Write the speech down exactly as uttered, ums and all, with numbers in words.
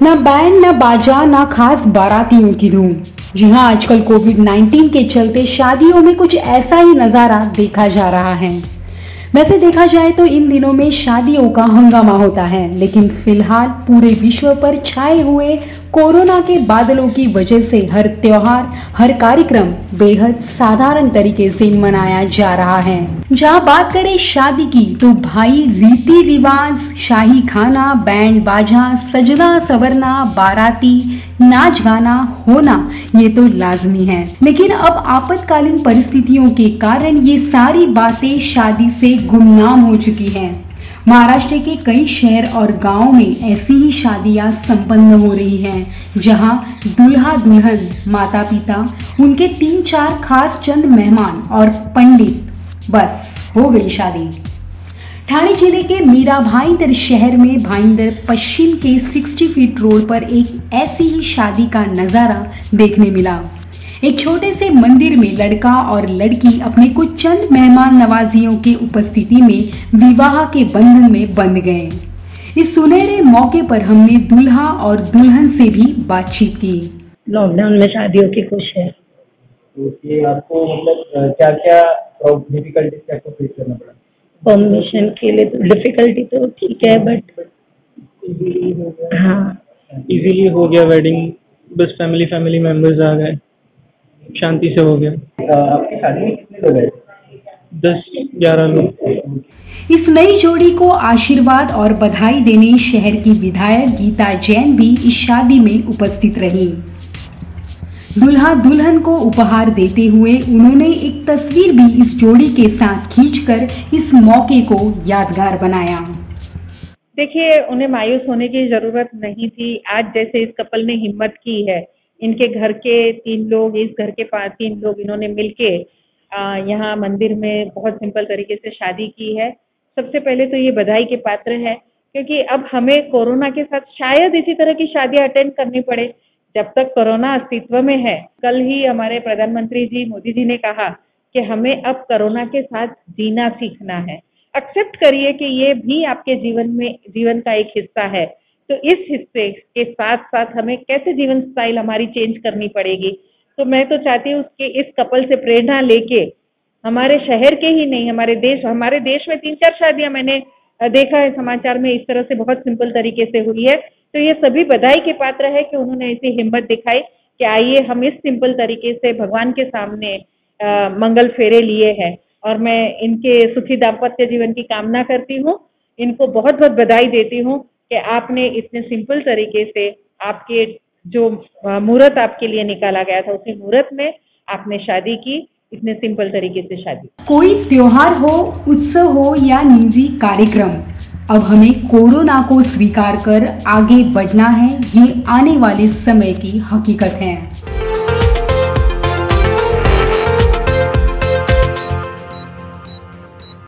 ना बैंड, ना बाजा, ना खास बारातियों की धूम। जी हाँ, आजकल कोविड नाइन्टीन के चलते शादियों में कुछ ऐसा ही नज़ारा देखा जा रहा है। वैसे देखा जाए तो इन दिनों में शादियों का हंगामा होता है, लेकिन फिलहाल पूरे विश्व पर छाए हुए कोरोना के बादलों की वजह से हर त्योहार, हर कार्यक्रम बेहद साधारण तरीके से मनाया जा रहा है। जहाँ बात करें शादी की तो भाई रीति रिवाज, शाही खाना, बैंड बाजा, सजना सवरना, बाराती, नाच गाना होना ये तो लाजमी है। लेकिन अब आपातकालीन परिस्थितियों के कारण ये सारी बातें शादी से गुमनाम हो चुकी हैं। महाराष्ट्र के कई शहर और गांव में ऐसी ही शादियां संपन्न हो रही हैं, जहां दूल्हा दुल्हन, माता पिता, उनके तीन चार खास चंद मेहमान और पंडित, बस हो गई शादी। ठाणे जिले के मीरा भाईंदर शहर में भाईंदर पश्चिम के साठ फीट रोड पर एक ऐसी ही शादी का नजारा देखने मिला। एक छोटे से मंदिर में लड़का और लड़की अपने कुछ चंद मेहमान नवाजियों की उपस्थिति में विवाह के बंधन में बंध गए। इस सुनहरे मौके पर हमने दूल्हा और दुल्हन से भी बातचीत की। लॉकडाउन में शादियों की खुश है। तो ये आपको मतलब क्या क्या डिफिकल्टीज कैसे फेस करना पड़ा? परमिशन के लिए तो डिफिकल्टी तो ठीक है, बट हाँ इजीली हो गया वेडिंग। बस फैमिली फैमिली मेंबर्स आ गए, शांति से हो गया। आपकी शादी में कितने लोग हैं? दस ग्यारह लोग। इस नई जोड़ी को आशीर्वाद और बधाई देने शहर की विधायक गीता जैन भी इस शादी में उपस्थित रही। दूल्हा दुल्हन को उपहार देते हुए उन्होंने एक तस्वीर भी इस जोड़ी के साथ खींचकर इस मौके को यादगार बनाया। देखिए, उन्हें मायूस होने की जरूरत नहीं थी। आज जैसे इस कपल ने हिम्मत की है, इनके घर के तीन लोग, इस घर के पांच तीन लोग, इन्होंने मिलके यहाँ मंदिर में बहुत सिंपल तरीके से शादी की है। सबसे पहले तो ये बधाई के पात्र है, क्योंकि अब हमें कोरोना के साथ शायद इसी तरह की शादियां अटेंड करनी पड़े जब तक कोरोना अस्तित्व में है। कल ही हमारे प्रधानमंत्री जी मोदी जी ने कहा कि हमें अब कोरोना के साथ जीना सीखना है। एक्सेप्ट करिए कि ये भी आपके जीवन में जीवन का एक हिस्सा है। तो इस हिस्से के साथ साथ हमें कैसे जीवन स्टाइल हमारी चेंज करनी पड़ेगी। तो मैं तो चाहती हूँ कि इस कपल से प्रेरणा लेके हमारे शहर के ही नहीं, हमारे देश हमारे देश में तीन चार शादियां मैंने देखा है समाचार में, इस तरह से बहुत सिंपल तरीके से हुई है। तो ये सभी बधाई के पात्र है कि उन्होंने ऐसी हिम्मत दिखाई कि आइए हम इस सिंपल तरीके से भगवान के सामने आ, मंगल फेरे लिए हैं। और मैं इनके सुखी दाम्पत्य जीवन की कामना करती हूँ। इनको बहुत बहुत बधाई देती हूँ कि आपने इतने सिंपल तरीके से आपके जो मुहूर्त आपके लिए निकाला गया था, उसी मुहूर्त में आपने शादी की, इतने सिंपल तरीके से शादी। कोई त्योहार हो, उत्सव हो या निजी कार्यक्रम, अब हमें कोरोना को स्वीकार कर आगे बढ़ना है, ये आने वाले समय की हकीकत है।